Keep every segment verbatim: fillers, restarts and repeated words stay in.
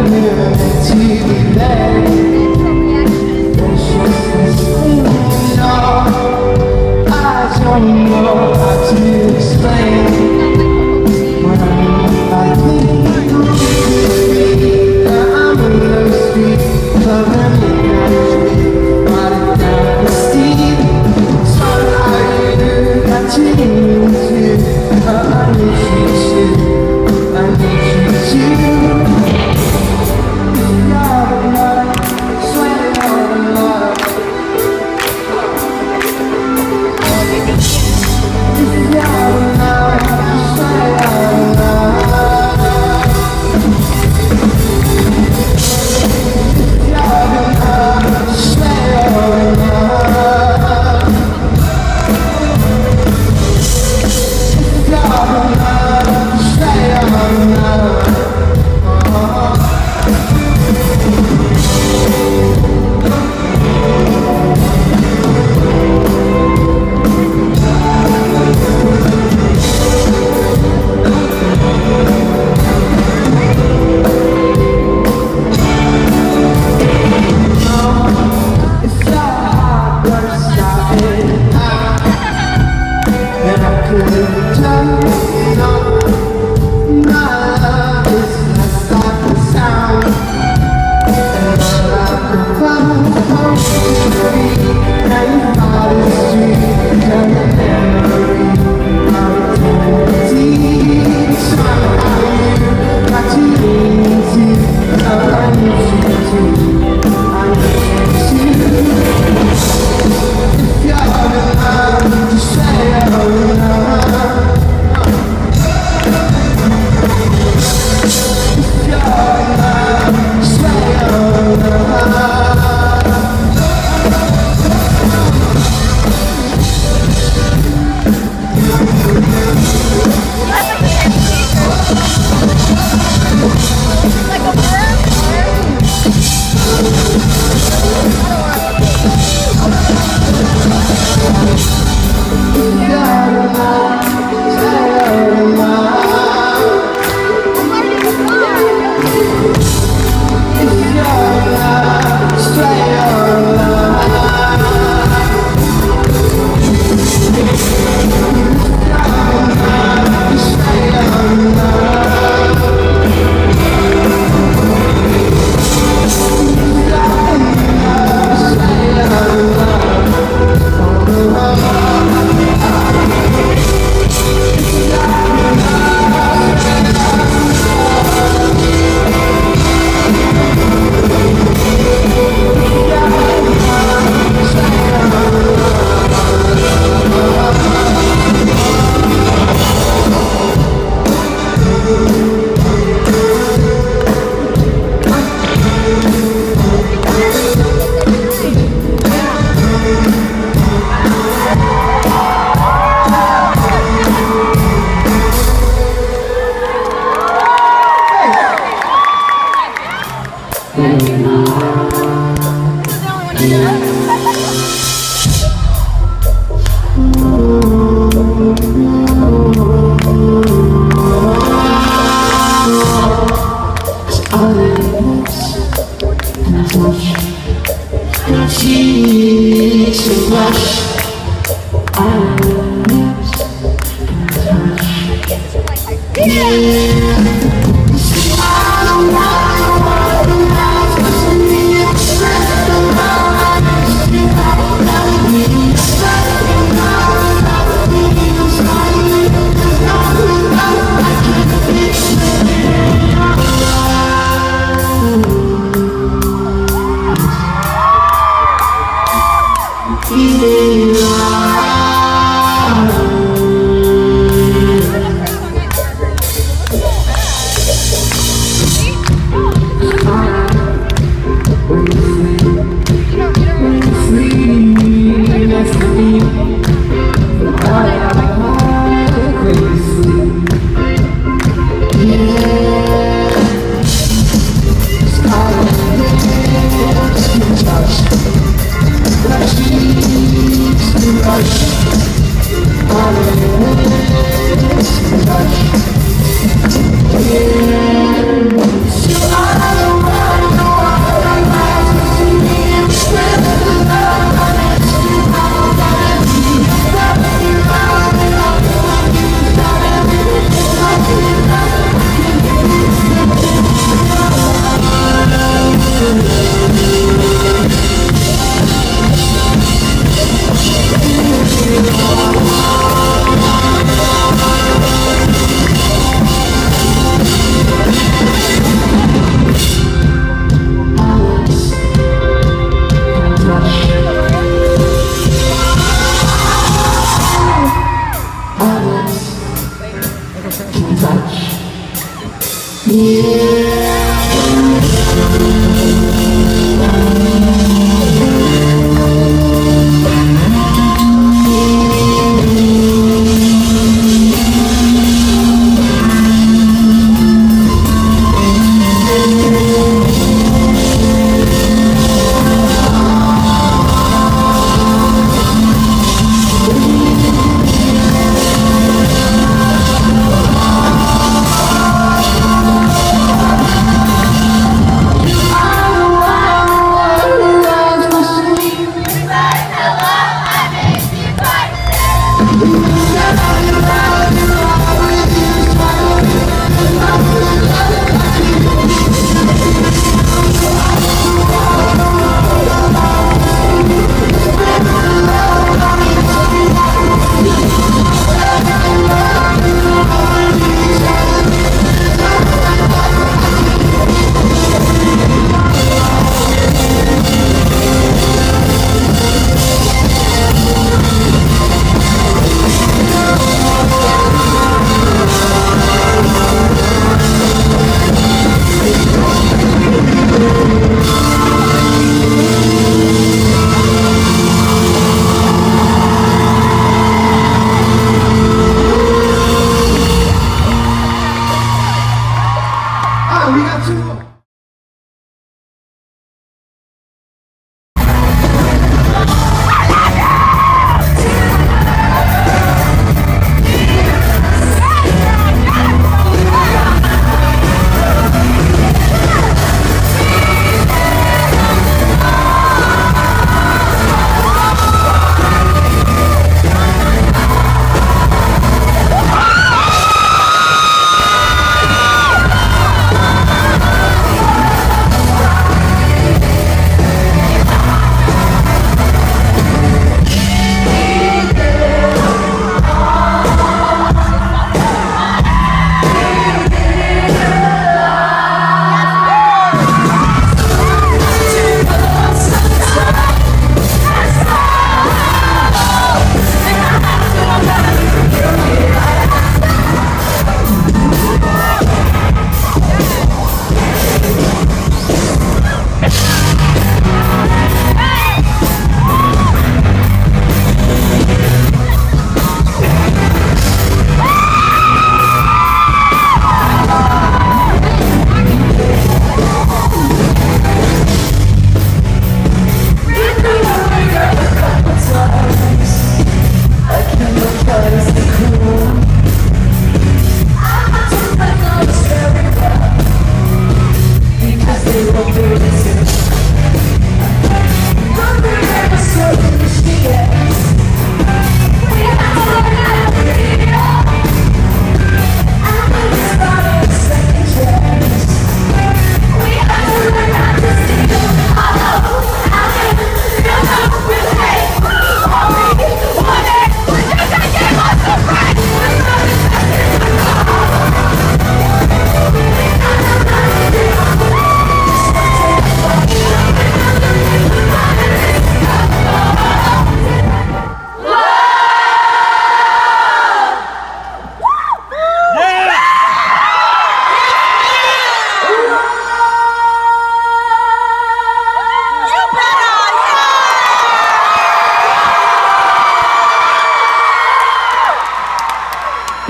Feeling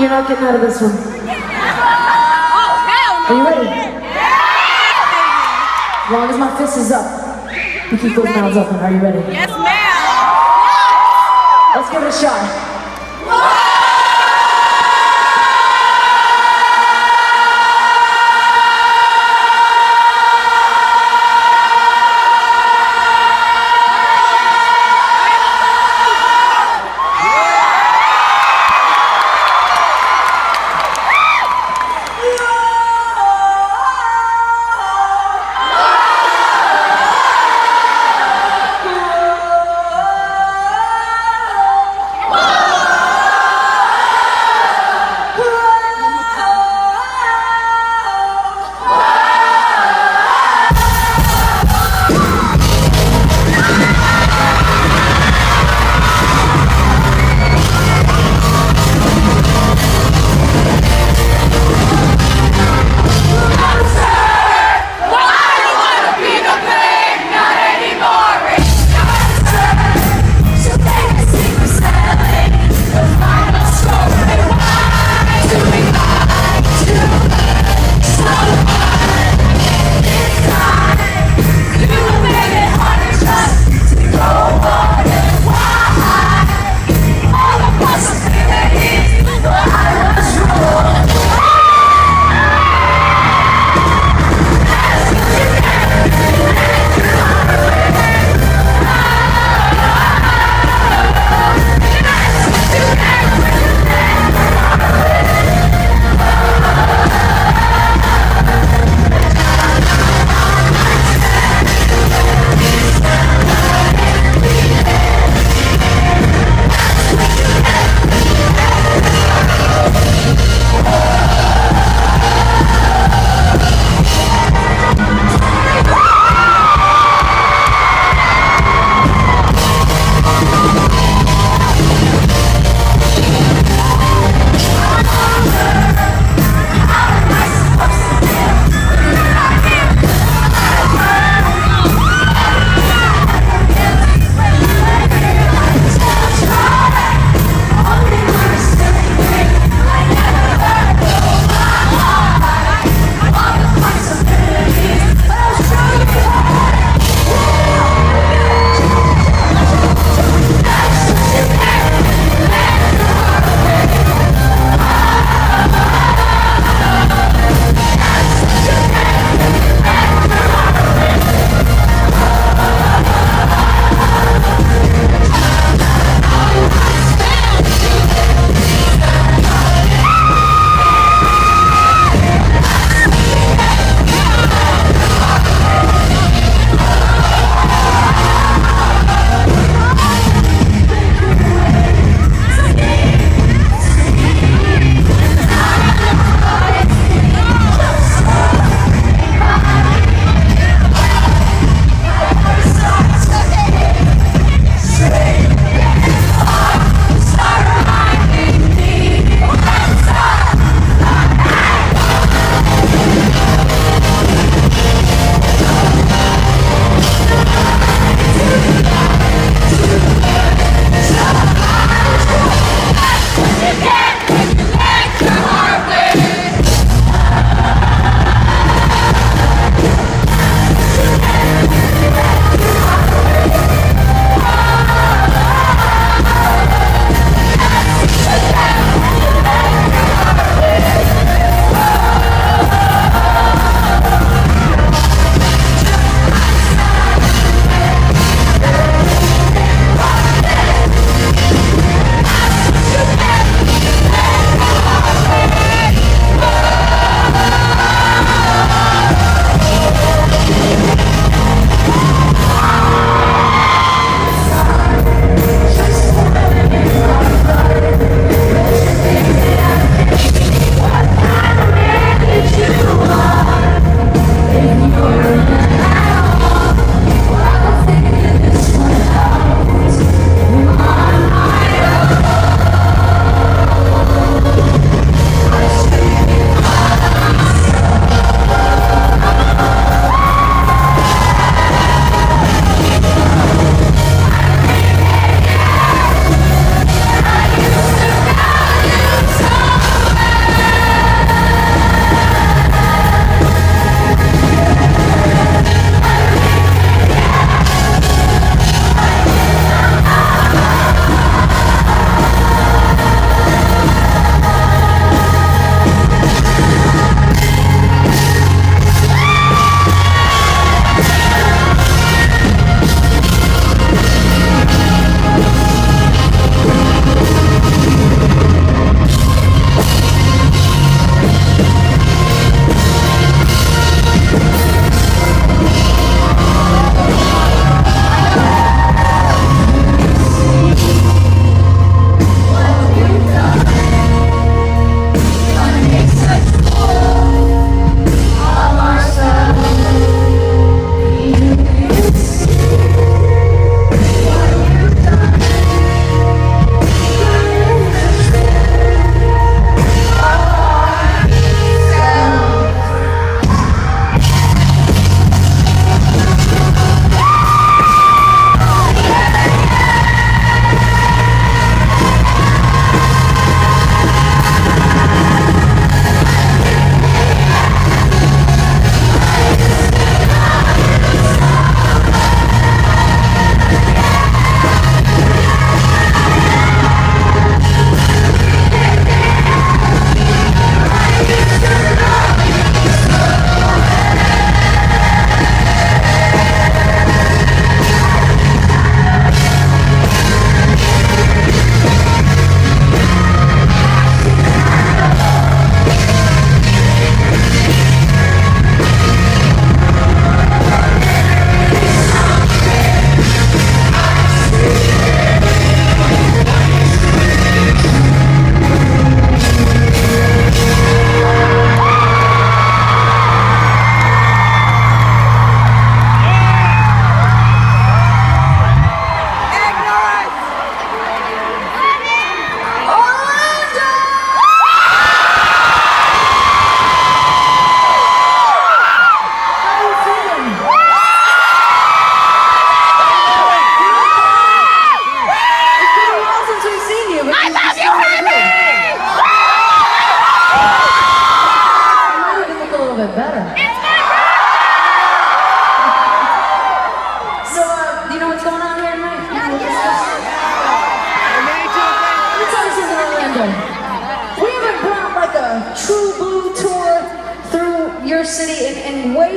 you're not getting out of this one. Oh, hell no! Are you ready? Yeah. As long as my fist is up, you keep those mouths open. Are you ready? Yes, ma'am. Let's give it a shot. Whoa!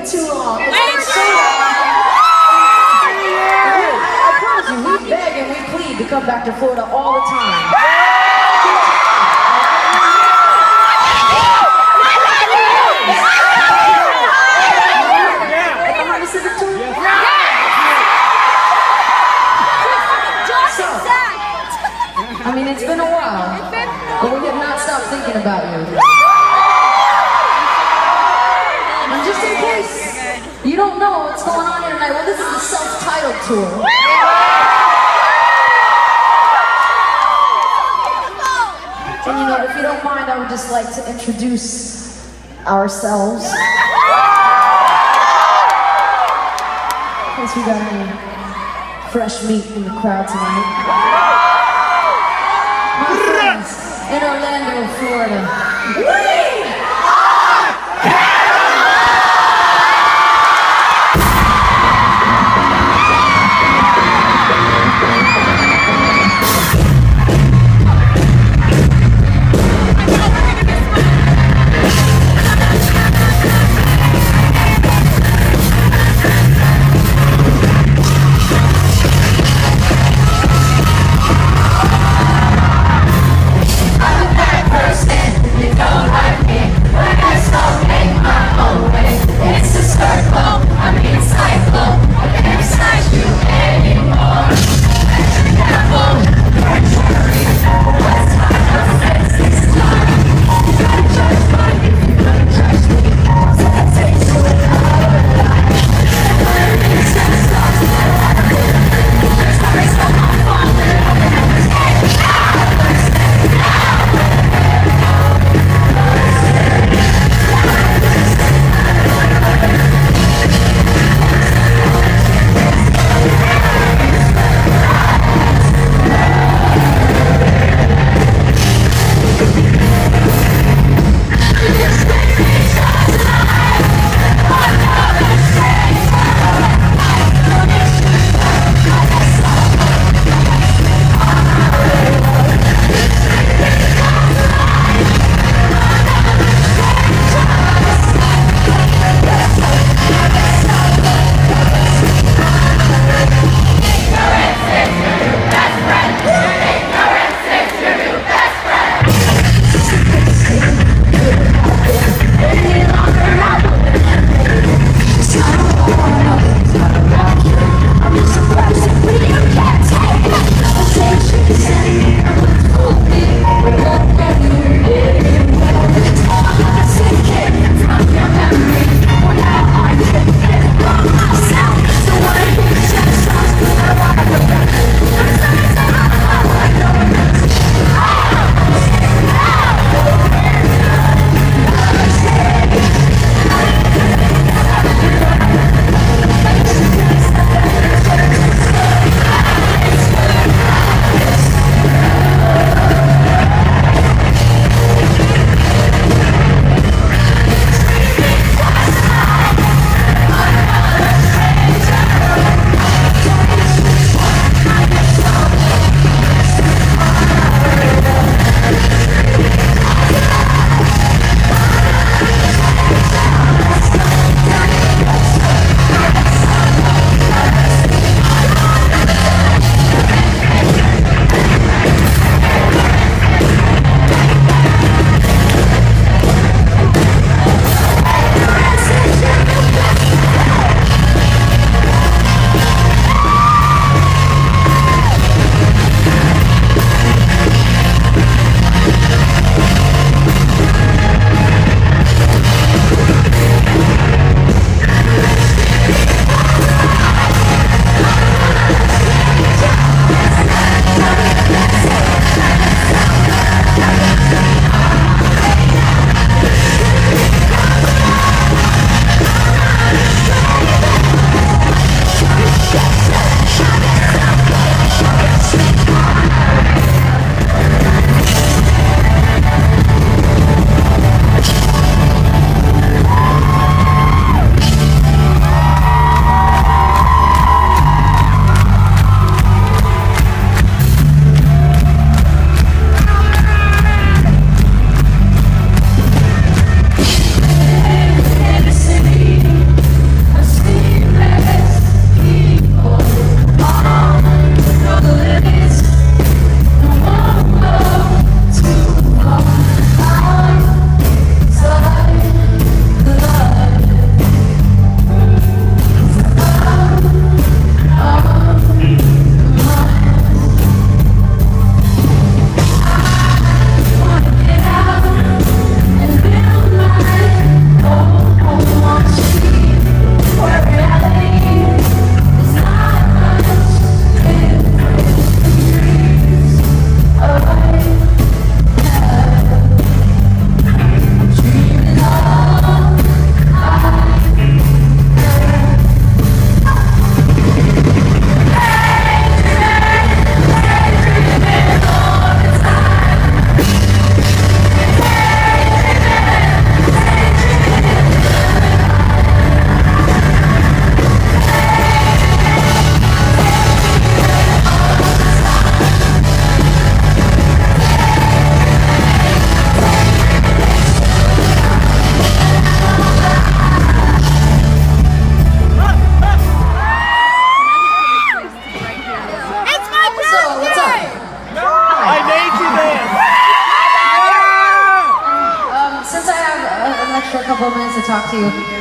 way too long. It's been so long. I promise you, we beg and we plead to come back to Florida all the time. I mean, it's been a while, but we have not stopped thinking about you. And just in case you don't know what's going on here tonight, well, this is the self-titled tour. And you know, if you don't mind, I would just like to introduce ourselves. In case we got any fresh meat in the crowd tonight. My friends in Orlando, Florida. We are I'm a bad person, you don't like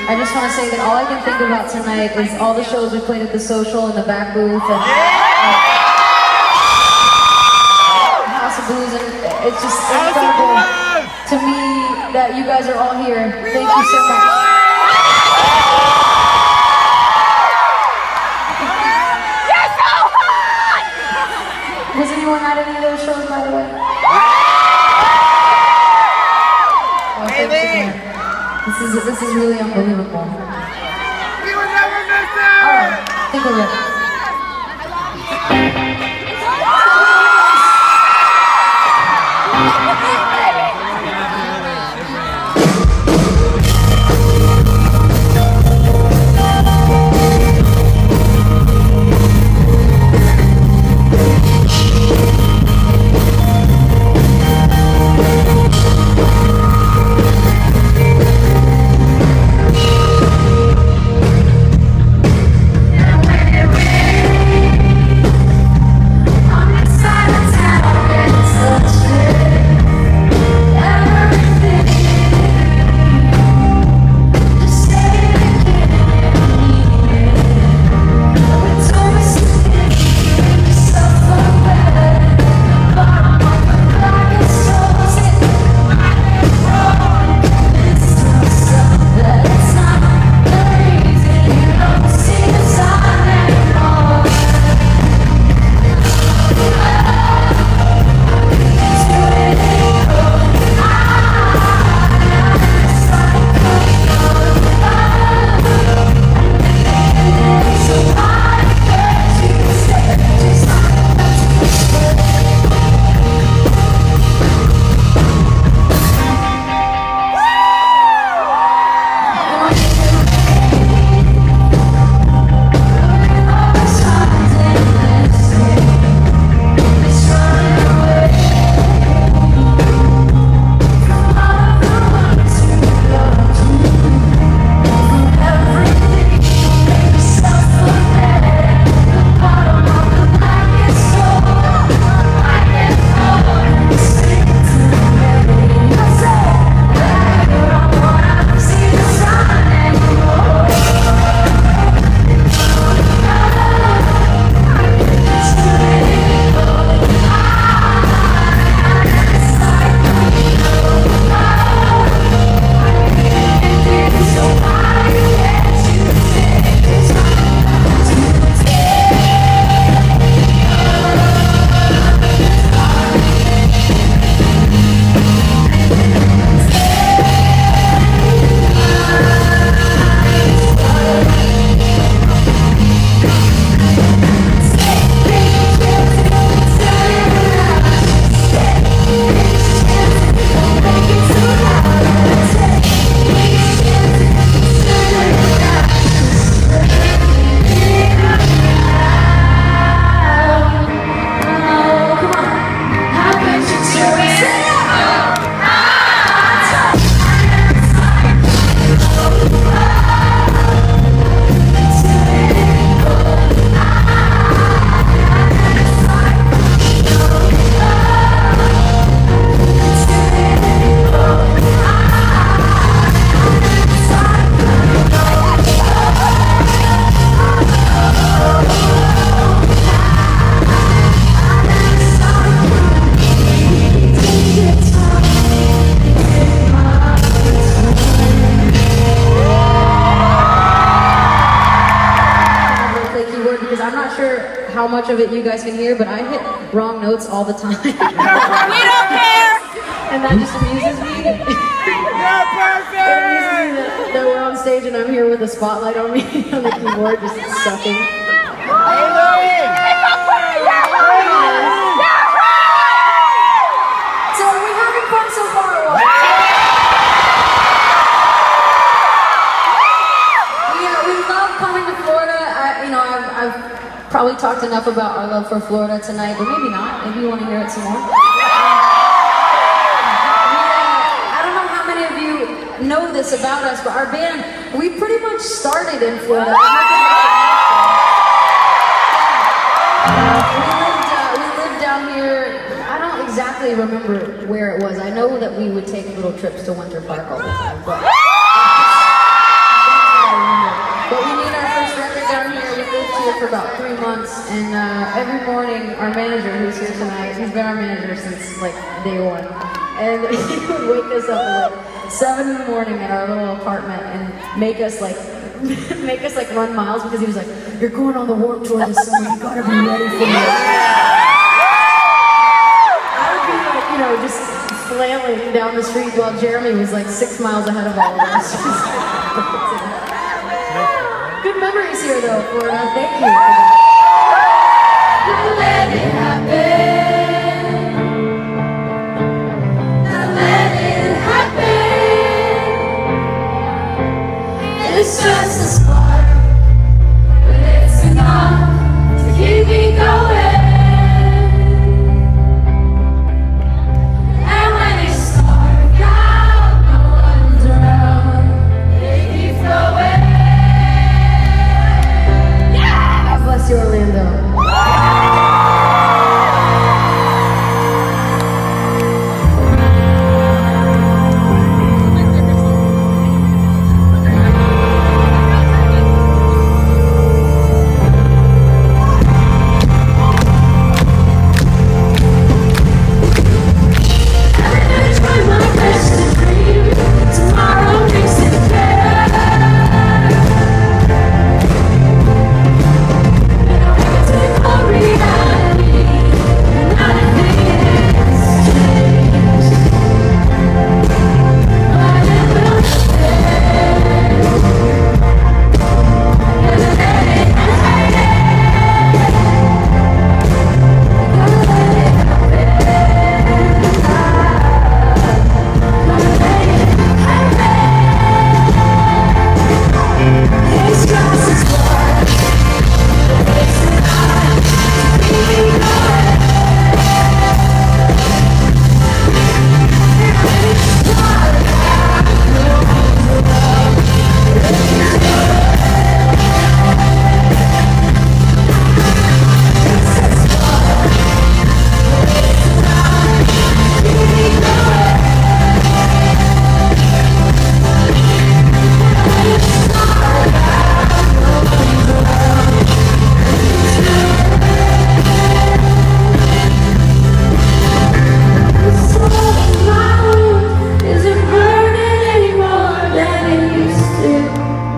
I just want to say that all I can think about tonight is all the shows we played at the Social in the back booth and uh, House of Blues, and it's just incredible to me that you guys are all here. Thank you so much. You're so hot! Was anyone at any of those shows, by the way? Oh, thanks again. This is this is really unbelievable. We will never miss it! All right, I think we're ready. How much of it you guys can hear, but I hit wrong notes all the time. We don't care! And that just amuses me. You're perfect! It amuses me that, that we're on stage and I'm here with a spotlight on me on the keyboard, just sucking. Hey, Louie! So are we having fun so far or what? we, uh, we love coming to Florida. I, you know, I've, I've probably talked enough about our love for Florida tonight, but maybe not. Maybe you want to hear it some more. We, uh, I don't know how many of you know this about us, but our band, we pretty much started in Florida. Uh, we, lived, uh, we lived down here. I don't exactly remember where it was. I know that we would take little trips to Winter Park all the time, but here for about three months, and uh, every morning our manager, who's here tonight, he's been our manager since like day one, and he would wake us up at like seven in the morning in our little apartment and make us like make us like run miles because he was like, "You're going on the Warped Tour this summer. You gotta be ready for it." I would be like, you know, just flailing down the street while Jeremy was like six miles ahead of all of us. Good memories here, though, Florida. Thank you for that. Now let it happen. Now let it happen. It's just a spark, but it's enough to keep me going. And when you start out, no one's around. They keep going. Bless you, Orlando.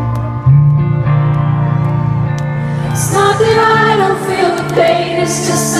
It's just